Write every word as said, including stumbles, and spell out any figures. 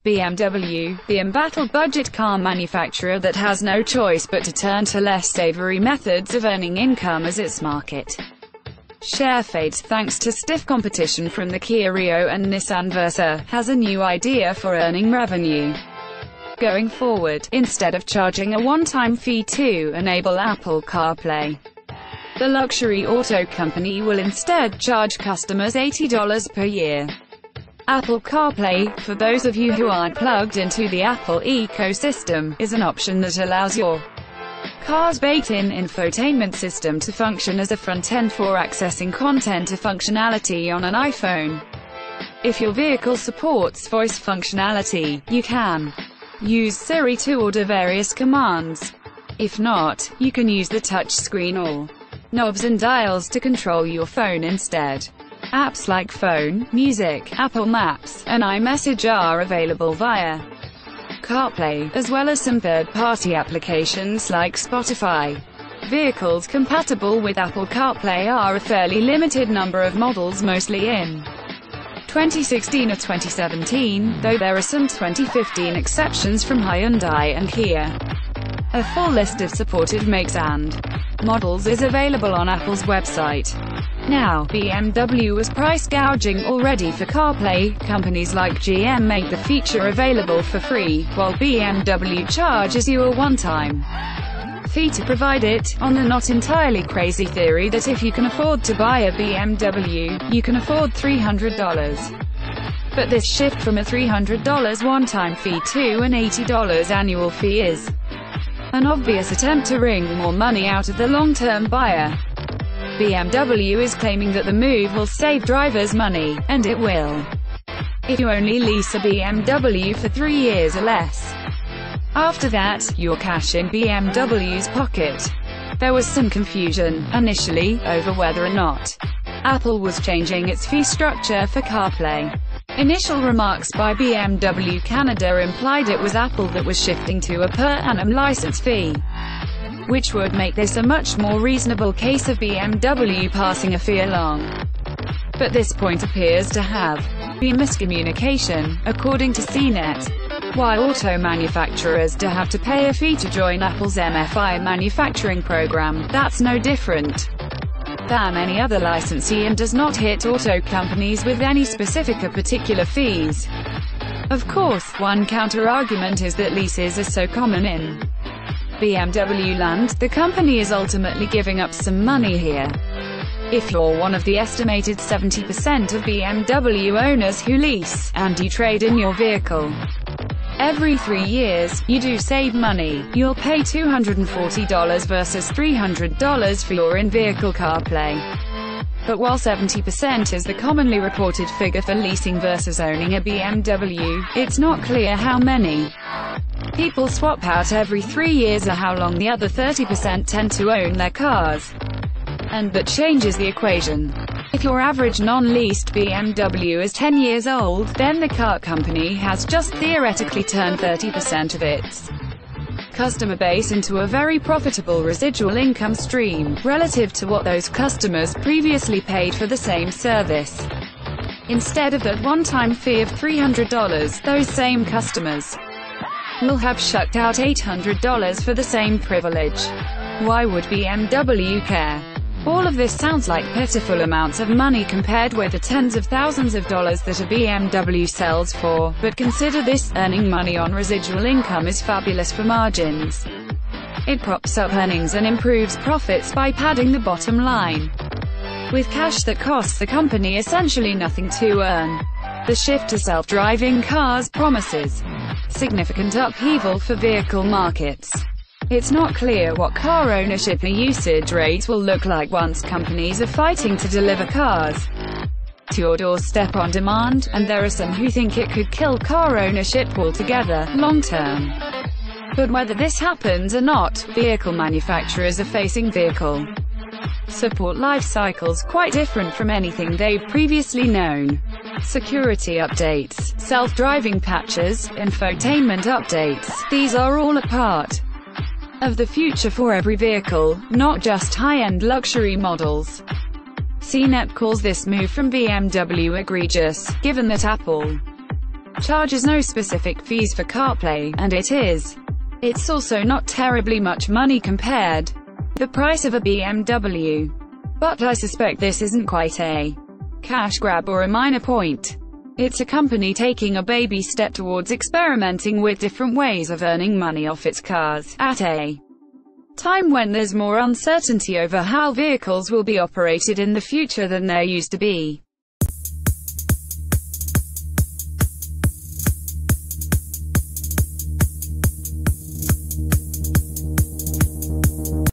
B M W, the embattled budget car manufacturer that has no choice but to turn to less savory methods of earning income as its market share fades thanks to stiff competition from the Kia Rio and Nissan Versa, has a new idea for earning revenue. Going forward, instead of charging a one-time fee to enable Apple CarPlay, the luxury auto company will instead charge customers eighty dollars per year. Apple CarPlay, for those of you who aren't plugged into the Apple ecosystem, is an option that allows your car's built-in infotainment system to function as a front-end for accessing content or functionality on an iPhone. If your vehicle supports voice functionality, you can use Siri to order various commands. If not, you can use the touchscreen or knobs and dials to control your phone instead. Apps like Phone, Music, Apple Maps, and iMessage are available via CarPlay, as well as some third-party applications like Spotify. Vehicles compatible with Apple CarPlay are a fairly limited number of models, mostly in twenty sixteen or twenty seventeen, though there are some twenty fifteen exceptions from Hyundai and Kia. A full list of supported makes and models is available on Apple's website. Now, B M W is price gouging already for CarPlay. Companies like G M make the feature available for free, while B M W charges you a one-time fee to provide it, on the not entirely crazy theory that if you can afford to buy a B M W, you can afford three hundred dollars. But this shift from a three hundred dollars one-time fee to an eighty dollars annual fee is an obvious attempt to wring more money out of the long-term buyer. B M W is claiming that the move will save drivers money, and it will, if you only lease a B M W for three years or less. After that, you're cash in B M W's pocket. There was some confusion, initially, over whether or not Apple was changing its fee structure for CarPlay. Initial remarks by B M W Canada implied it was Apple that was shifting to a per annum license fee, which would make this a much more reasonable case of B M W passing a fee along. But this point appears to have been miscommunication, according to C net. Why auto manufacturers do have to pay a fee to join Apple's M F I manufacturing program, that's no different than any other licensee and does not hit auto companies with any specific or particular fees. Of course, one counter-argument is that leases are so common in B M W land, the company is ultimately giving up some money here. If you're one of the estimated seventy percent of B M W owners who lease, and you trade in your vehicle every three years, you do save money. You'll pay two hundred forty dollars versus three hundred dollars for your in-vehicle CarPlay. But while seventy percent is the commonly reported figure for leasing versus owning a B M W, it's not clear how many people swap out every three years or how long the other thirty percent tend to own their cars. And that changes the equation. If your average non-leased B M W is ten years old, then the car company has just theoretically turned thirty percent of its customer base into a very profitable residual income stream, relative to what those customers previously paid for the same service. Instead of that one-time fee of three hundred dollars, those same customers will have shucked out eight hundred dollars for the same privilege. Why would B M W care? All of this sounds like pitiful amounts of money compared with the tens of thousands of dollars that a B M W sells for, but consider this: earning money on residual income is fabulous for margins. It props up earnings and improves profits by padding the bottom line. With cash that costs the company essentially nothing to earn, the shift to self-driving cars promises significant upheaval for vehicle markets. It's not clear what car ownership and usage rates will look like once companies are fighting to deliver cars to your doorstep on demand, and there are some who think it could kill car ownership altogether, long-term. But whether this happens or not, vehicle manufacturers are facing vehicle support life cycles quite different from anything they've previously known. Security updates, self-driving patches, infotainment updates, these are all a part of the future for every vehicle, not just high-end luxury models. C net calls this move from B M W egregious, given that Apple charges no specific fees for CarPlay, and it is. It's also not terribly much money compared to the price of a B M W. But I suspect this isn't quite a cash grab or a minor point. It's a company taking a baby step towards experimenting with different ways of earning money off its cars, at a time when there's more uncertainty over how vehicles will be operated in the future than there used to be.